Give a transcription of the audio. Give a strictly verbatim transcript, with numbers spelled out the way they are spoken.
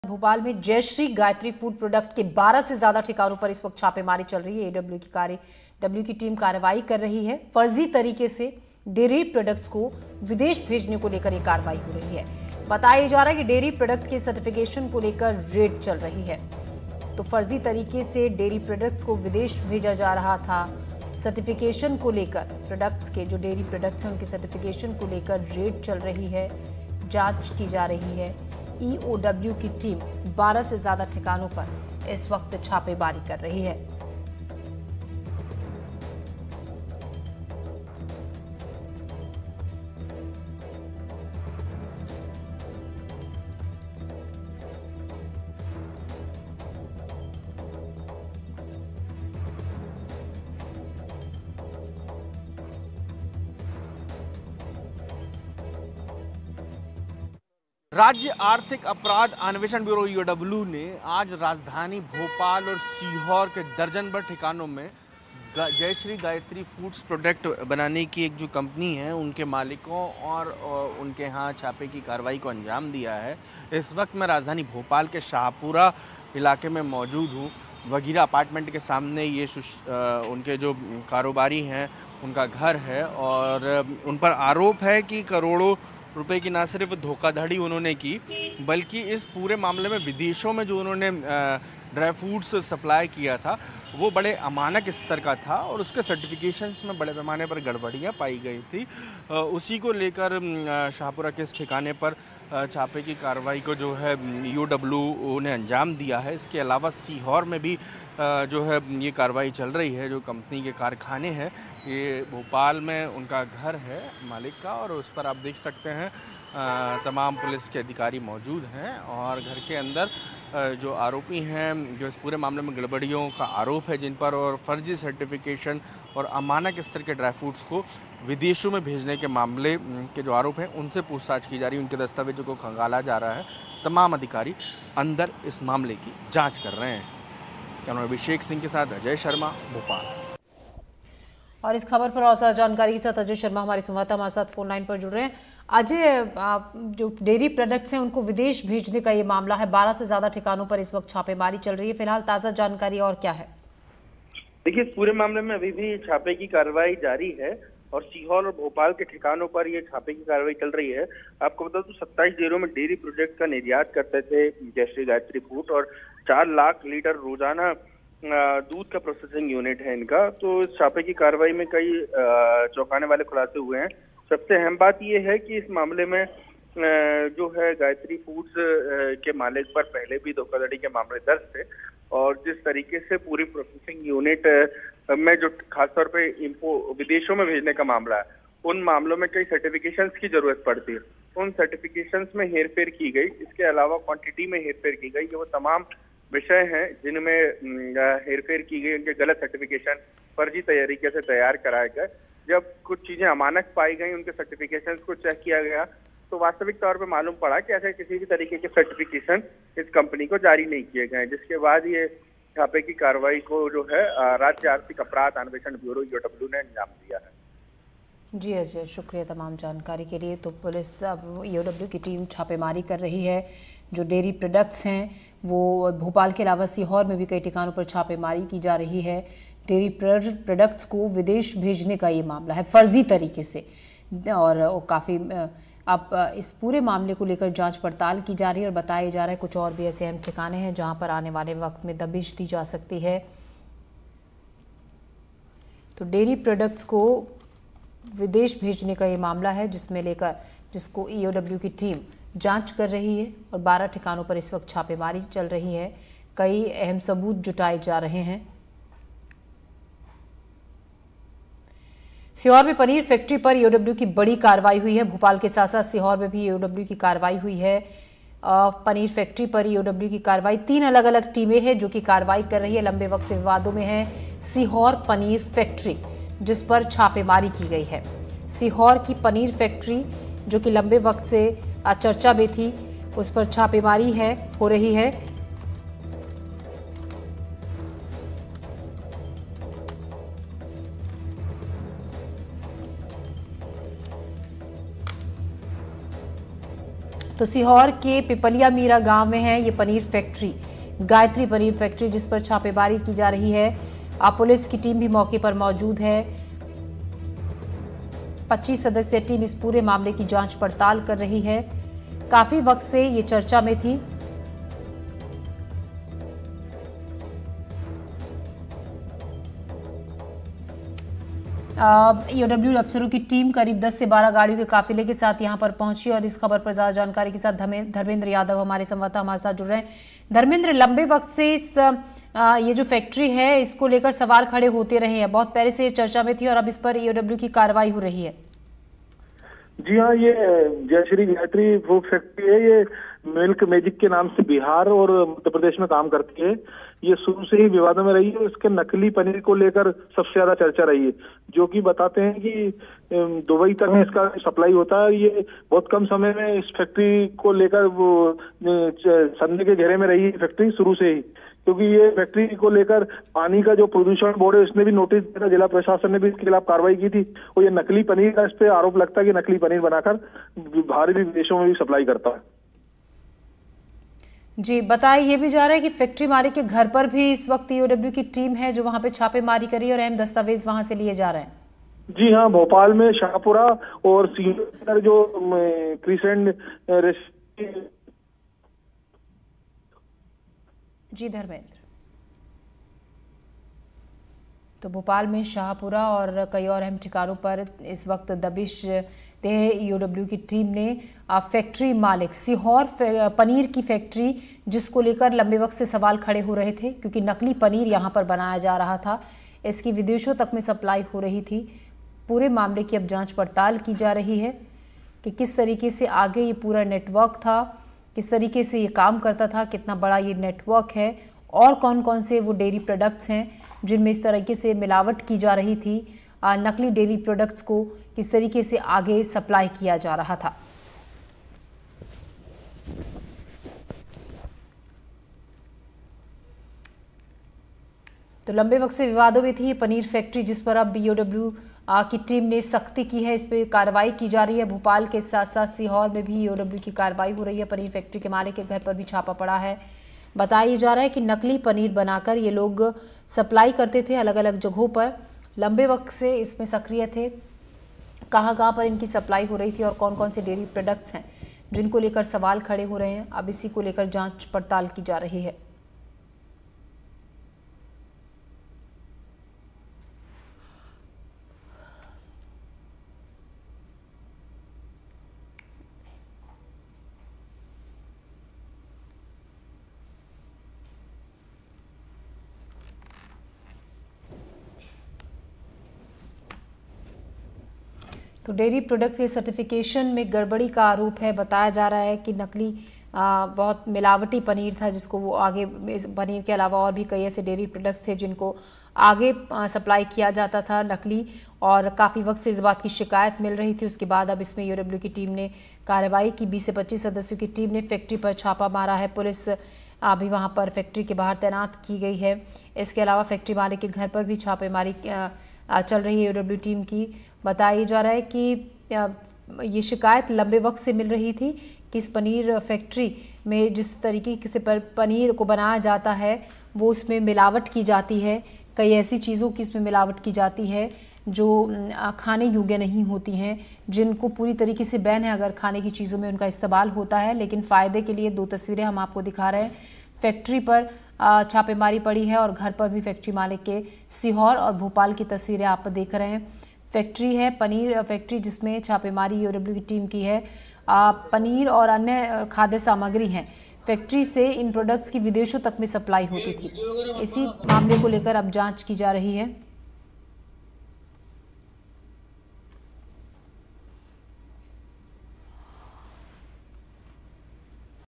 भोपाल में Jayashree Gayatri food product के बारह से ज्यादा ठिकानों पर इस वक्त छापेमारी चल रही है। एडब्ल्यू की कार्य डब्ल्यू की टीम कार्रवाई कर रही है। फर्जी तरीके से डेयरी प्रोडक्ट्स को विदेश भेजने को लेकर यह कार्रवाई हो रही है। बताया जा रहा है कि डेयरी प्रोडक्ट के सर्टिफिकेशन को लेकर रेड चल रही है। तो फर्जी तरीके से डेयरी प्रोडक्ट्स को विदेश भेजा जा रहा था। सर्टिफिकेशन को लेकर प्रोडक्ट्स के जो डेयरी प्रोडक्ट्स हैं उनके सर्टिफिकेशन को लेकर रेड चल रही है, जांच की जा रही है। ई ओ डब्ल्यू की टीम बारह से ज्यादा ठिकानों पर इस वक्त छापेमारी कर रही है। राज्य आर्थिक अपराध अन्वेषण ब्यूरो ई ओ डब्ल्यू ने आज राजधानी भोपाल और सीहोर के दर्जन भर ठिकानों में जयश्री गायत्री फूड्स प्रोडक्ट बनाने की एक जो कंपनी है उनके मालिकों और उनके यहाँ छापे की कार्रवाई को अंजाम दिया है। इस वक्त मैं राजधानी भोपाल के शाहपुरा इलाके में मौजूद हूँ। वगीरा अपार्टमेंट के सामने ये उनके जो कारोबारी हैं उनका घर है और उन पर आरोप है कि करोड़ों रुपए की ना सिर्फ धोखाधड़ी उन्होंने की बल्कि इस पूरे मामले में विदेशों में जो उन्होंने ड्राई फ्रूट्स सप्लाई किया था वो बड़े अमानक स्तर का था और उसके सर्टिफिकेशंस में बड़े पैमाने पर गड़बड़ियां पाई गई थी। उसी को लेकर शाहपुरा के इस ठिकाने पर छापे की कार्रवाई को जो है ई ओ डब्ल्यू ने अंजाम दिया है। इसके अलावा सीहोर में भी जो है ये कार्रवाई चल रही है। जो कंपनी के कारखाने हैं ये भोपाल में उनका घर है मालिक का और उस पर आप देख सकते हैं तमाम पुलिस के अधिकारी मौजूद हैं और घर के अंदर जो आरोपी हैं जो इस पूरे मामले में गड़बड़ियों का आरोप है जिन पर और फर्जी सर्टिफिकेशन और अमानक स्तर के ड्राई फ्रूट्स को विदेशों में भेजने के मामले के जो आरोप हैं उनसे पूछताछ की जा रही है। उनके दस्तावेजों को खंगाला जा रहा है। तमाम अधिकारी अंदर इस मामले की जाँच कर रहे हैं। कैमरा अभिषेक सिंह के साथ अजय शर्मा, भोपाल। और इस खबर पर और ज्यादा जानकारी के साथ अजय शर्मा हमारे संवाददाता हमारे साथ फोन लाइन पर जुड़ रहे हैं। अजय, जो डेयरी प्रोडक्ट्स हैं उनको विदेश भेजने का ये मामला है। बारह से ज्यादा ठिकानों पर इस वक्त छापेमारी चल रही है। फिलहाल ताजा जानकारी और क्या है? देखिए, इस पूरे मामले में अभी भी छापे की कार्रवाई जारी है और सीहोर और भोपाल के ठिकानों पर ये छापे की कार्रवाई चल रही है। आपको बता दूं, सत्ताईस जिलों में डेयरी प्रोडक्ट का निर्यात करते थे जयश्री गायत्री फूड और चार लाख लीटर रोजाना दूध का प्रोसेसिंग यूनिट है इनका। तो इस छापे की कार्रवाई में कई चौंकाने वाले खुलासे हुए हैं। सबसे अहम बात यह है कि इस मामले में जो है गायत्री फूड्स के मालिक पर पहले भी धोखाधड़ी के मामले दर्ज थे और जिस तरीके से पूरी प्रोसेसिंग यूनिट में जो खासतौर पे इम्पो विदेशों में भेजने का मामला है उन मामलों में कई सर्टिफिकेशंस की जरूरत पड़ती है। उन सर्टिफिकेशंस में हेरफेर की गई। इसके अलावा क्वांटिटी में हेरफेर की गई। ये वो तमाम विषय हैं जिनमें हेरफेर की गई। उनके गलत सर्टिफिकेशन फर्जी तरीके से तैयार कराए गए। जब कुछ चीजें अमानक पाई गई, उनके सर्टिफिकेशन को चेक किया गया तो वास्तविक तौर पे मालूम पड़ा कि ऐसे किसी भी तरीके के सर्टिफिकेशन इस कंपनी को जारी नहीं किए गए, जिसके बाद ये छापे की कार्रवाई को जो है राज्य आर्थिक अपराध अन्वेषण ब्यूरो ई ओ डब्ल्यू ने अंजाम दिया है। जी अजय, शुक्रिया तमाम जानकारी के लिए। तो पुलिस अब ई ओ डब्ल्यू की टीम छापेमारी कर रही है। जो डेयरी प्रोडक्ट्स हैं वो भोपाल के अलावा सीहोर में भी कई ठिकानों पर छापेमारी की जा रही है। डेयरी प्रोडक्ट्स को विदेश भेजने का ये मामला है फर्जी तरीके से और काफ़ी अब इस पूरे मामले को लेकर जांच पड़ताल की जा रही है और बताया जा रहा है कुछ और भी ऐसे अहम ठिकाने हैं जहां पर आने वाले वक्त में दबिश दी जा सकती है। तो डेयरी प्रोडक्ट्स को विदेश भेजने का ये मामला है जिसमें लेकर जिसको ई ओ डब्ल्यू की टीम जांच कर रही है और बारह ठिकानों पर इस वक्त छापेमारी चल रही है। कई अहम सबूत जुटाए जा रहे हैं। सीहोर में पनीर फैक्ट्री पर ई ओ डब्ल्यू की बड़ी कार्रवाई हुई है। भोपाल के साथ साथ सीहोर में भी ई ओ डब्ल्यू की कार्रवाई हुई है। पनीर फैक्ट्री पर ई ओ डब्ल्यू की कार्रवाई, तीन अलग अलग टीमें हैं जो कि कार्रवाई कर रही है। लंबे वक्त से विवादों में है सीहोर पनीर फैक्ट्री जिस पर छापेमारी की गई है। सीहोर की पनीर फैक्ट्री जो कि लंबे वक्त से चर्चा में थी उस पर छापेमारी है हो रही है। तो सीहोर के पिपलिया मीरा गांव में है ये पनीर फैक्ट्री, गायत्री पनीर फैक्ट्री, जिस पर छापेमारी की जा रही है। अब पुलिस की टीम भी मौके पर मौजूद है। पच्चीस सदस्यीय टीम इस पूरे मामले की जांच पड़ताल कर रही है। काफी वक्त से ये चर्चा में थी। ईओडब्ल्यू अफसरों की टीम करीब दस से बारह गाड़ियों के काफिले के साथ यहां पर पहुंची और इस खबर पर ज्यादा जानकारी के साथ धर्मेंद्र यादव हमारे संवाददाता हमारे साथ जुड़ रहे हैं। धर्मेंद्र, लंबे वक्त से इस आ, ये जो फैक्ट्री है इसको लेकर सवाल खड़े होते रहे हैं, बहुत पहले से चर्चा में थी और अब इस पर ईओडब्ल्यू की कार्रवाई हो रही है। जी हाँ, ये जय श्री गायत्री फूड फैक्ट्री है। ये मिल्क मैजिक के नाम से बिहार और मध्य प्रदेश में काम करती है। ये शुरू से ही विवादों में रही है। इसके नकली पनीर को लेकर सबसे ज्यादा चर्चा रही है, जो कि बताते हैं कि दुबई तक में इसका सप्लाई होता है। ये बहुत कम समय में इस फैक्ट्री को लेकर वो संदेह के घेरे में रही है फैक्ट्री शुरू से ही, क्योंकि ये फैक्ट्री को लेकर पानी का जो प्रदूषण बोर्ड है उसने भी नोटिस दिया था। जिला प्रशासन ने भी इसके खिलाफ कार्रवाई की थी और ये नकली पनीर का इस पे आरोप लगता है कि नकली पनीर बनाकर बाहरी विदेशों में भी सप्लाई करता है। जी बताइए, ये भी जा रहा है कि फैक्ट्री मालिक के घर पर भी इस वक्त ईओडब्ल्यू की टीम है जो वहां पे छापेमारी करी और अहम दस्तावेज वहां से लिए जा रहे हैं। जी हाँ, भोपाल में शाहपुरा और सीहोर जो क्रिसेंट। जी धर्मेंद्र, तो भोपाल में शाहपुरा और कई और अहम ठिकानों पर इस वक्त दबिश दे ईओडब्ल्यू की टीम ने फैक्ट्री मालिक सीहोर पनीर की फैक्ट्री, जिसको लेकर लंबे वक्त से सवाल खड़े हो रहे थे क्योंकि नकली पनीर यहां पर बनाया जा रहा था, इसकी विदेशों तक में सप्लाई हो रही थी। पूरे मामले की अब जांच पड़ताल की जा रही है कि किस तरीके से आगे ये पूरा नेटवर्क था, किस तरीके से ये काम करता था, कितना बड़ा ये नेटवर्क है और कौन कौन से वो डेयरी प्रोडक्ट्स हैं जिनमें इस तरीके से मिलावट की जा रही थी। नकली डेयरी प्रोडक्ट्स को किस तरीके से आगे सप्लाई किया जा रहा था। तो लंबे वक्त से विवादों में थी ये पनीर फैक्ट्री, जिस पर अब ईओडब्ल्यू की टीम ने सख्ती की है, इस पर कार्रवाई की जा रही है। भोपाल के साथ साथ सीहोर में भी ईओडब्ल्यू की कार्रवाई हो रही है। पनीर फैक्ट्री के मालिक के घर पर भी छापा पड़ा है। बताया जा रहा है कि नकली पनीर बनाकर ये लोग सप्लाई करते थे अलग अलग जगहों पर, लंबे वक्त से इसमें सक्रिय थे। कहाँ कहाँ पर इनकी सप्लाई हो रही थी और कौन कौन से डेयरी प्रोडक्ट्स हैं जिनको लेकर सवाल खड़े हो रहे हैं, अब इसी को लेकर जांच पड़ताल की जा रही है। तो डेयरी प्रोडक्ट के सर्टिफिकेशन में गड़बड़ी का आरोप है। बताया जा रहा है कि नकली आ, बहुत मिलावटी पनीर था, जिसको वो आगे, इस पनीर के अलावा और भी कई ऐसे डेयरी प्रोडक्ट्स थे जिनको आगे आ, सप्लाई किया जाता था नकली, और काफ़ी वक्त से इस बात की शिकायत मिल रही थी। उसके बाद अब इसमें ईओडब्ल्यू की टीम ने कार्रवाई की। बीस से पच्चीस सदस्यों की टीम ने फैक्ट्री पर छापा मारा है। पुलिस अभी वहां पर फैक्ट्री के बाहर तैनात की गई है। इसके अलावा फैक्ट्री मालिक के घर पर भी छापेमारी चल रही है ईओडब्ल्यू टीम की। बताया जा रहा है कि ये शिकायत लंबे वक्त से मिल रही थी कि इस पनीर फैक्ट्री में जिस तरीके से पनीर को बनाया जाता है वो उसमें मिलावट की जाती है। कई ऐसी चीज़ों की इसमें मिलावट की जाती है जो खाने योग्य नहीं होती हैं, जिनको पूरी तरीके से बैन है अगर खाने की चीज़ों में उनका इस्तेमाल होता है। लेकिन फ़ायदे के लिए दो तस्वीरें हम आपको दिखा रहे हैं। फैक्ट्री पर छापेमारी पड़ी है और घर पर भी फैक्ट्री मालिक के सीहोर और भोपाल की तस्वीरें आप देख रहे हैं। फैक्ट्री है पनीर फैक्ट्री, जिसमें छापेमारी ईओडब्ल्यू की टीम की है। आ, पनीर और अन्य खाद्य सामग्री हैं। फैक्ट्री से इन प्रोडक्ट्स की विदेशों तक में सप्लाई होती थी। इसी मामले को लेकर अब जांच की जा रही है।